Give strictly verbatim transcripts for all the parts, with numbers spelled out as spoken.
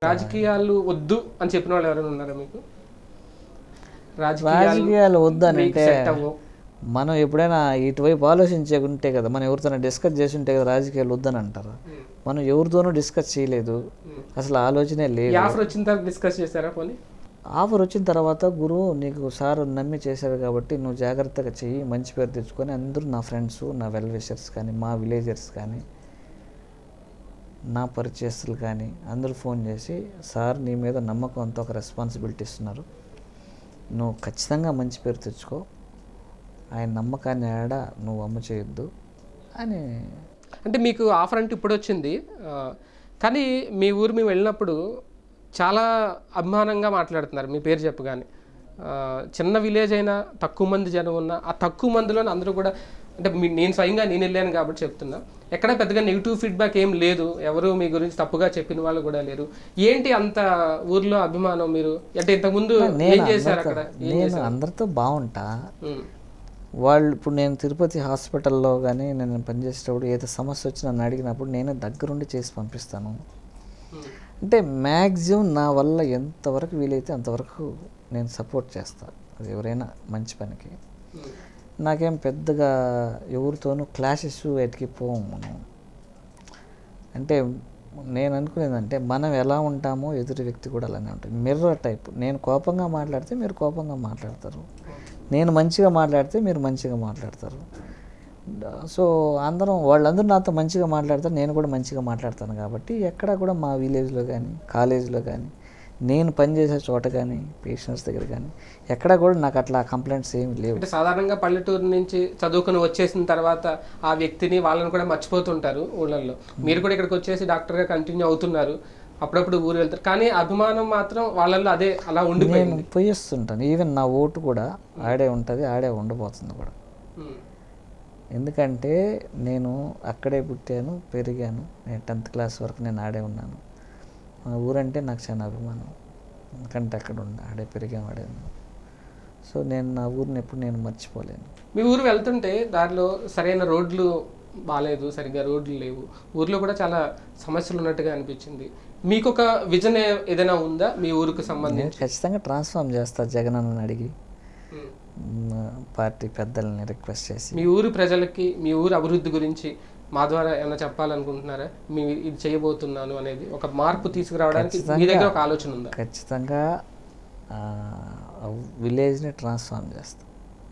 రాజకీయాలు వద్దు అని చెప్పిన వాళ్ళు ఎవరైనా ఉన్నారా మీకు? రాజకీయాలు వద్దు అని అంటే మనం ఎప్పుడైనా ఇటువైపు ఆలోచించకుంటే కదా, మనం ఎవరితోనో డిస్కస్ చేసి ఉంటే కదా రాజకీయాలు వద్దని అంటారు. మనం ఎవరితోనూ డిస్కస్ చేయలేదు, అసలు ఆలోచనే లేదు. ఆఫర్ వచ్చిన తర్వాత డిస్కస్ చేశారా? పోనీ ఆఫర్ వచ్చిన తర్వాత గురువు నీకు సార్ నమ్మి చేశారు కాబట్టి నువ్వు జాగ్రత్తగా చెయ్యి, మంచి పేరు తెచ్చుకొని అందరూ నా ఫ్రెండ్స్, నా వెల్ విషర్స్ కానీ, మా విలేజర్స్ కానీ, నా పరిచయస్తులు కానీ అందరూ ఫోన్ చేసి సార్ నీ మీద నమ్మకంతో ఒక రెస్పాన్సిబిలిటీ ఇస్తున్నారు, నువ్వు ఖచ్చితంగా మంచి పేరు తెచ్చుకో, ఆయన నమ్మకాన్ని ఆడ నువ్వు అమ్మ చేయొద్దు అని. అంటే మీకు ఆఫర్ అంటే ఇప్పుడు వచ్చింది, కానీ మీ ఊరు మేము వెళ్ళినప్పుడు చాలా అభిమానంగా మాట్లాడుతున్నారు మీ పేరు చెప్పగానే. చిన్న విలేజ్ అయినా తక్కువ మంది జనం ఉన్నా ఆ తక్కువ మందిలో అందరూ కూడా, అంటే నేను స్వయంగా నేను వెళ్ళాను కాబట్టి చెప్తున్నా, ఎక్కడ పెద్దగా నెగిటివ్ ఫీడ్బ్యాక్ ఏం లేదు, ఎవరు మీ గురించి తప్పుగా చెప్పిన వాళ్ళు కూడా లేరు. ఏంటి అంత ఊర్లో అభిమానం? మీరు అంటే ఇంతకుముందు ఏం చేశారు అక్కడ? నేను అందరితో బాగుంటా. వాళ్ళు ఇప్పుడు నేను తిరుపతి హాస్పిటల్లో కానీ నేను పనిచేసేటప్పుడు ఏదో సమస్య వచ్చి నన్ను అడిగినప్పుడు నేను దగ్గరుండి చేసి పంపిస్తాను. అంటే మ్యాక్సిమం నా వల్ల ఎంతవరకు వీలైతే అంతవరకు నేను సపోర్ట్ చేస్తాను, అది ఎవరైనా మంచి పనికి. నాకేం పెద్దగా ఎవరితోనూ క్లాషెస్ ఎటుకి పోము మనం. అంటే నేను అనుకునేదంటే మనం ఎలా ఉంటామో ఎదుటి వ్యక్తి కూడా అలానే ఉంటుంది. Mirror type. నేను కోపంగా మాట్లాడితే మీరు కోపంగా మాట్లాడతారు, నేను మంచిగా మాట్లాడితే మీరు మంచిగా మాట్లాడతారు. సో అందరం వాళ్ళందరూ నాతో మంచిగా మాట్లాడతారు, నేను కూడా మంచిగా మాట్లాడతాను. కాబట్టి ఎక్కడ కూడా మా విలేజ్లో కానీ, కాలేజీలో కానీ, నేను పనిచేసే చోట కానీ, పేషెంట్స్ దగ్గర కానీ ఎక్కడ కూడా నాకు అట్లా కంప్లైంట్స్ ఏమి లేవు. అంటే సాధారణంగా పల్లెటూరు నుంచి చదువుకుని వచ్చేసిన తర్వాత ఆ వ్యక్తిని వాళ్ళని కూడా మర్చిపోతుంటారు ఊళ్ళల్లో. మీరు కూడా ఇక్కడికి వచ్చేసి డాక్టర్గా కంటిన్యూ అవుతున్నారు, అప్పుడప్పుడు ఊరు వెళ్తారు, కానీ అభిమానం మాత్రం వాళ్ళల్లో అదే అలా ఉండిపోయింది. నేను పోయిస్తుంటాను. ఈవెన్ నా ఓటు కూడా ఆడే ఉంటుంది, ఆడే ఉండబోతుంది కూడా. ఎందుకంటే నేను అక్కడే పుట్టాను, పెరిగాను. నేను టెన్త్ క్లాస్ వరకు నేను ఆడే ఉన్నాను. మా ఊరంటే నాకు చాలా అభిమానం, ఎందుకంటే అక్కడ ఉండి ఆడే పెరిగాను, ఆడే ఉన్నాను. సో నేను నా ఊరిని ఎప్పుడు నేను మర్చిపోలేను. మీ ఊరు వెళ్తుంటే దారిలో సరైన రోడ్లు బాగాలేదు, సరిగ్గా రోడ్లు లేవు, ఊర్లో కూడా చాలా సమస్యలు ఉన్నట్టుగా అనిపించింది. మీకు ఒక విజన్ ఏదైనా ఉందా మీ ఊరికి సంబంధించి? ఖచ్చితంగా ట్రాన్స్ఫార్మ్ చేస్తా జగన్ అన్నని అడిగి, పార్టీ పెద్దల్ని రిక్వెస్ట్ చేసి. మీ ఊరు ప్రజలకి మీ ఊరు అభివృద్ధి గురించి మా ద్వారా ఏమైనా చెప్పాలనుకుంటున్నారా? మీ ఇది చేయబోతున్నాను అనేది ఒక మార్పు తీసుకురావడానికి మీ దగ్గర ఒక ఆలోచన ఉందా? ఖచ్చితంగా విలేజ్ని ట్రాన్స్ఫార్మ్ చేస్తాం.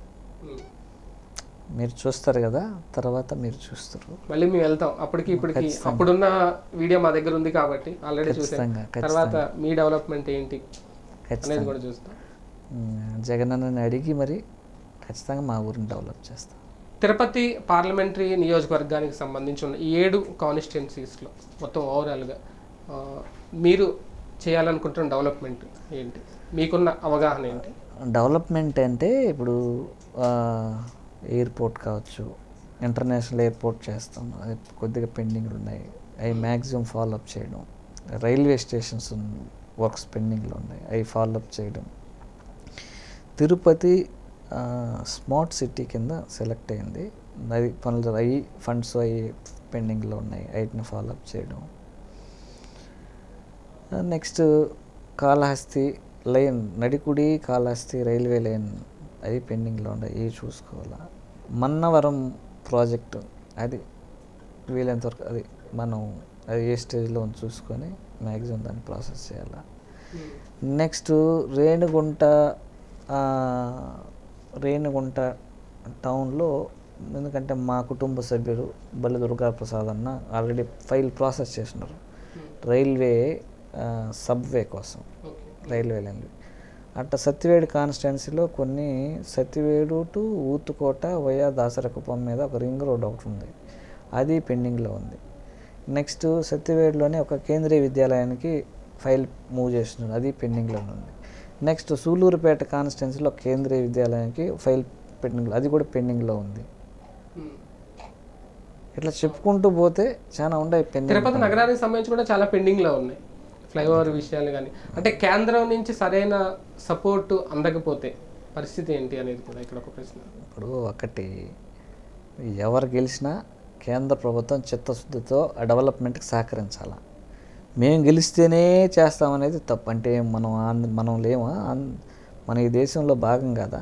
మీరు చూస్తారు కదా, తర్వాత మీరు చూస్తారు. మళ్ళీ మేము వెళ్తాం అప్పటికి ఇప్పటికి. అప్పుడున్న వీడియో మా దగ్గర ఉంది కాబట్టి ఆల్రెడీ చూసాం. తర్వాత మీ డెవలప్మెంట్ ఏంటి అనేది కూడా చూస్తాం. జగన్ అన్నని అడిగి మరి ఖచ్చితంగా మా ఊరిని డెవలప్ చేస్తాం. తిరుపతి పార్లమెంటరీ నియోజకవర్గానికి సంబంధించిన ఈ ఏడు కాన్స్టిట్యున్సీస్లో మొత్తం ఓవరాల్గా మీరు చేయాలనుకుంటున్న డెవలప్మెంట్ ఏంటి? మీకున్న అవగాహన ఏంటి? డెవలప్మెంట్ అంటే ఇప్పుడు ఎయిర్పోర్ట్ కావచ్చు, ఇంటర్నేషనల్ ఎయిర్పోర్ట్ చేస్తాం, అది కొద్దిగా పెండింగ్లు ఉన్నాయి, అవి మ్యాక్సిమం ఫాలోఅప్ చేయడం. రైల్వే స్టేషన్స్ వర్క్స్ పెండింగ్లో ఉన్నాయి, అవి ఫాలోఅప్ చేయడం. తిరుపతి స్మార్ట్ సిటీ కింద సెలెక్ట్ అయింది, అది పనులు అయ్యి ఫండ్స్ అవి పెండింగ్లో ఉన్నాయి, వాటిని ఫాలోఅప్ చేయడం. Next Kalahasti line, Nadikudi Kalahasti railway line అది పెండింగ్లో ఉన్నాయి, ఇవి చూసుకోవాలా. మన్నవరం ప్రాజెక్టు అది వీలైనంతవరకు అది మనం అది ఏ స్టేజ్లో చూసుకొని మ్యాక్సిమం దాన్ని ప్రాసెస్ చేయాలా. నెక్స్ట్ రేణిగుంట రేణిగుంట టౌన్లో, ఎందుకంటే మా కుటుంబ సభ్యుడు బల్లి దుర్గాప్రసాద్ అన్న ఆల్రెడీ ఫైల్ ప్రాసెస్ చేసినారు రైల్వే సబ్వే కోసం, రైల్వే లైన్లు. అట్లా సత్యవేడు కాన్స్టిట్యున్సీలో కొన్ని సత్యవేడు టు ఊతుకోట వయా దాసరకుప్పం మీద ఒక రింగ్ రోడ్ ఒకటి ఉంది, అది పెండింగ్లో ఉంది. నెక్స్ట్ సత్యవేడులోనే ఒక కేంద్రీయ విద్యాలయానికి ఫైల్ మూవ్ చేస్తున్నారు, అది పెండింగ్లో ఉంది. నెక్స్ట్ సూలూరుపేట కాన్స్టిట్యున్సీలో కేంద్రీయ విద్యాలయానికి ఫైల్ పెండింగ్లో, అది కూడా పెండింగ్లో ఉంది. ఇట్లా చెప్పుకుంటూ పోతే చాలా ఉన్నాయి పెండింగ్. తిరుపతి నగరానికి సంబంధించి కూడా చాలా పెండింగ్లో ఉన్నాయి ఫ్లైఓవర్ విషయాలు కానీ. అంటే కేంద్రం నుంచి సరైన సపోర్టు అందకపోతే పరిస్థితి ఏంటి అనేది కూడా ఇక్కడ ఒక ప్రశ్న. ఇప్పుడు ఒకటి, ఎవరు గెలిచినా కేంద్ర ప్రభుత్వం చిత్తశుద్ధితో డెవలప్మెంట్కి సహకరించాలి. మేము గెలిస్తేనే చేస్తామనేది తప్పు. అంటే మనం ఆంధ్ర మనం లేమా, మన ఈ దేశంలో భాగం కదా,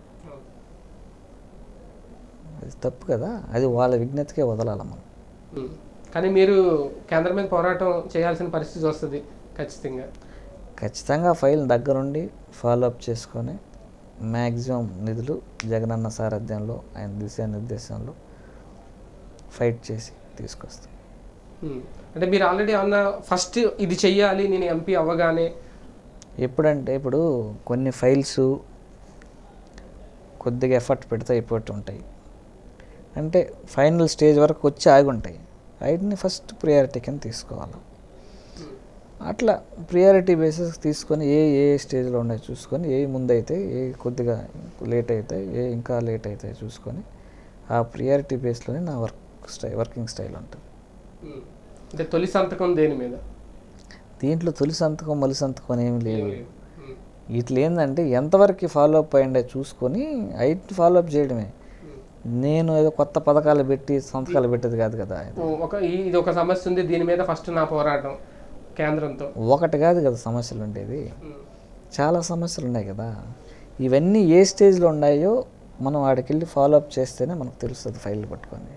అది తప్పు కదా. అది వాళ్ళ విజ్ఞతకే వదలాలి మనం. కానీ మీరు కేంద్రం మీద పోరాటం చేయాల్సిన పరిస్థితి వస్తుంది ఖచ్చితంగా. ఖచ్చితంగా ఫైల్ దగ్గరుండి ఫాలోఅప్ చేసుకొని మ్యాక్సిమం నిధులు జగనన్న సారథ్యంలో ఆయన దిశానిర్దేశంలో ఫైట్ చేసి తీసుకొస్తాం. అంటే మీరు ఆల్రెడీ ఏమన్నా ఫస్ట్ ఇది చెయ్యాలి నేను ఎంపీ అవ్వగానే? ఎప్పుడంటే ఇప్పుడు కొన్ని ఫైల్స్ కొద్దిగా ఎఫర్ట్ పెడితే అయిపోతూ ఉంటాయి, అంటే ఫైనల్ స్టేజ్ వరకు వచ్చి ఆగి ఉంటాయి. వాటిని ఫస్ట్ ప్రియారిటీ కింద తీసుకోవాలి. అట్లా ప్రియారిటీ బేసిస్ తీసుకొని ఏ ఏ స్టేజ్లో ఉన్నాయి చూసుకొని, ఏ ముందైతే ఏ కొద్దిగా లేట్ అవుతాయి, ఏ ఇంకా లేట్ అవుతాయి చూసుకొని ఆ ప్రియారిటీ బేస్లోనే నా వర్క్ స్టైల్ వర్కింగ్ స్టైల్ ఉంటుంది. అంటే తొలి సంతకం దేని మీద? దీంట్లో తొలి సంతకం మలి సంతకం అనేమి లేదు. ఇట్లా ఏంటంటే ఎంతవరకు ఫాలోఅప్ అయ్యిండే చూసుకొని ఐటీ ఫాలోఅప్ చేయడమే. నేను ఏదో కొత్త పథకాలు పెట్టి సంతకాలు పెట్టేది కాదు కదా. ఒక ఇది ఒక సమస్య ఉంది, దీని మీద ఫస్ట్ నా పోరాటం కేంద్రంతో. ఒకటి కాదు కదా సమస్యలు ఉండేది, చాలా సమస్యలు ఉన్నాయి కదా. ఇవన్నీ ఏ స్టేజ్లో ఉన్నాయో మనం వాడికి వెళ్ళి ఫాలోఅప్ చేస్తేనే మనకు తెలుస్తుంది ఫైల్ పట్టుకొని.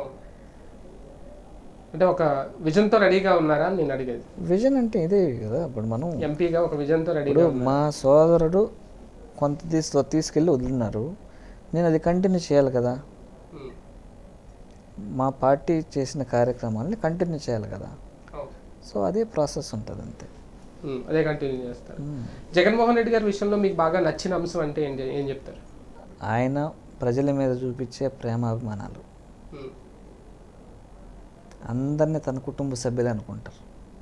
అంటే ఒక విజన్తో రెడీగా ఉన్నారా నేను అడిగేది? విజన్ అంటే ఇదే కదా. ఇప్పుడు మనం ఎంపీగా ఒక విజన్తో రెడీగా. మా సోదరుడు కొంత తీసు తీసుకెళ్ళి వదిలినారు, నేను అది కంటిన్యూ చేయాలి కదా. మా పార్టీ చేసిన కార్యక్రమాలని కంటిన్యూ చేయాలి కదా. సో అదే ప్రాసెస్ ఉంటుంది అంతే, అదే కంటిన్యూ చేస్తారు. జగన్మోహన్ రెడ్డి గారి విషయంలో మీకు బాగా నచ్చిన అంశం అంటే ఏంటి, ఏం చెప్తారు? ఆయన ప్రజల మీద చూపించే ప్రేమాభిమానాలు. అందరినీ తన కుటుంబ సభ్యులు అనుకుంటారు,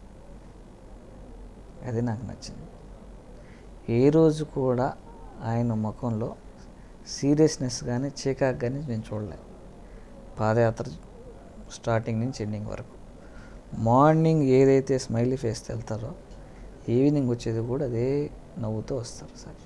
అది నాకు నచ్చింది. ఏ రోజు కూడా ఆయన ముఖంలో సీరియస్నెస్ కానీ చీకాకు కానీ నేను చూడలేదు. పాదయాత్ర స్టార్టింగ్ నుంచి ఎండింగ్ వరకు మార్నింగ్ ఏదైతే స్మైలీ ఫేస్ వెళ్తారో ఈవినింగ్ వచ్చేది కూడా అదే నవ్వుతూ వస్తారు సార్.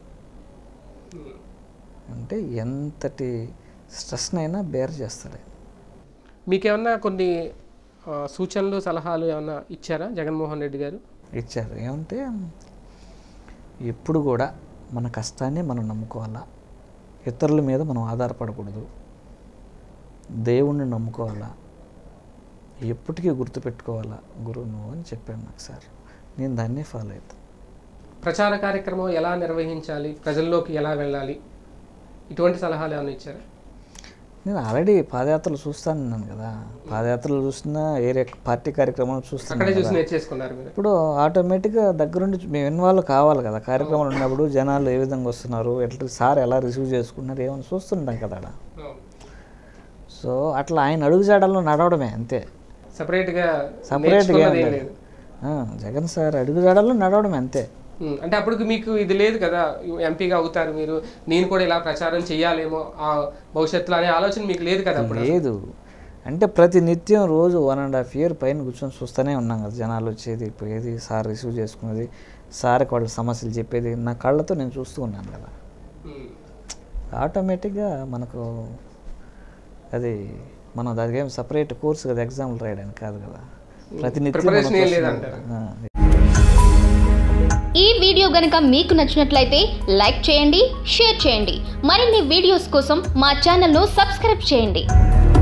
అంటే ఎంతటి స్ట్రెస్నైనా బేర్ చేస్తారు. మీకేమన్నా కొన్ని సూచనలు సలహాలు ఏమన్నా ఇచ్చారా జగన్మోహన్ రెడ్డి గారు? ఇచ్చారు. ఏమంటే ఎప్పుడు కూడా మన కష్టాన్ని మనం నమ్ముకోవాలా, ఇతరుల మీద మనం ఆధారపడకూడదు, దేవుణ్ణి నమ్ముకోవాలా, ఎప్పటికీ గుర్తుపెట్టుకోవాలా గురువు నువ్వు అని చెప్పాను నాకు సార్. నేను దాన్నే ఫాలో అవుతాను. ప్రచార కార్యక్రమం ఎలా నిర్వహించాలి, ప్రజల్లోకి ఎలా వెళ్ళాలి, ఇటువంటి సలహాలు ఏమైనా ఇచ్చారా? నేను ఆల్రెడీ పాదయాత్రలు చూస్తాను కదా, పాదయాత్రలు చూస్తున్నా ఏరే పార్టీ కార్యక్రమాలు చూస్తున్నాను. ఇప్పుడు ఆటోమేటిక్గా దగ్గరుండి మేము ఇన్వాల్వ్ కావాలి కదా. కార్యక్రమాలు ఉన్నప్పుడు జనాలు ఏ విధంగా వస్తున్నారు, ఎట్లా సార్ ఎలా రిసీవ్ చేసుకుంటున్నారు ఏమైనా చూస్తుంటాం కదా. సో అట్లా ఆయన అడుగుజాడల్లో నడవడమే అంతే, సపరేట్గా సపరేట్గా జగన్ సార్ అడుగుజాడల్లో నడవడమే అంతే. అంటే అప్పుడు మీకు ఇది లేదు కదా, ఎంపీగా అవుతారు మీరు, నేను కూడా ఇలా ప్రచారం చేయాలేమో ఆ భవిష్యత్తులో అనే ఆలోచన మీకు లేదు కదా? లేదు. అంటే ప్రతి నిత్యం రోజు వన్ అండ్ హాఫ్ ఇయర్ పైన కూర్చొని చూస్తూనే ఉన్నాం కదా, జనాలు వచ్చేది పోయేది, సార్ రిసీవ్ చేసుకునేది, సార్కి వాళ్ళ సమస్యలు చెప్పేది నా కళ్ళతో నేను చూస్తూ ఉన్నాను కదా. ఆటోమేటిక్గా మనకు అది మనం దానికి ఏం సపరేట్ కోర్స్ కదా ఎగ్జామ్లు రాయడానికి కాదు కదా, ప్రతినిత్యం. ఈ వీడియో గనుక మీకు నచ్చినట్లయితే లైక్ చేయండి, షేర్ చేయండి. మరిన్ని వీడియోస్ కోసం మా ఛానల్ను సబ్స్క్రైబ్ చేయండి.